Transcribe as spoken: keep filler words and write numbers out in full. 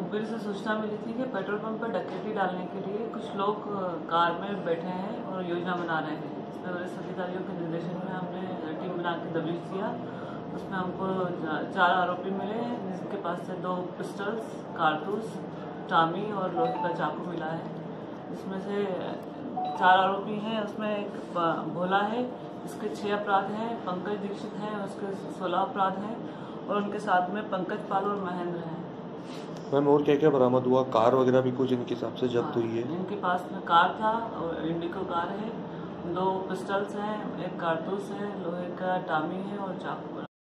मुखबिर से सूचना मिली थी कि पेट्रोल पंप पर डकैती डालने के लिए कुछ लोग कार में बैठे हैं और योजना बना रहे हैं। इसमें वरिष्ठ अधिकारियों के निर्देशन में हमने टीम बना के दबिश दिया। उसमें हमको चार आरोपी मिले हैं, जिसके पास से दो पिस्टल्स, कारतूस, टामी और लोहे का चाकू मिला है। इसमें से चार आरोपी हैं, उसमें एक भोला है, इसके छः अपराध हैं, पंकज दीक्षित हैं, उसके सोलह अपराध हैं और उनके साथ में पंकज पाल और महेंद्र हैं। मैम और क्या क्या बरामद हुआ? कार वगैरह भी कुछ इनके हिसाब से जब्त हाँ, हुई है? इनके पास में कार था और इंडिको कार है, दो पिस्टल्स हैं, एक कारतूस है, लोहे का टामी है और चाकू।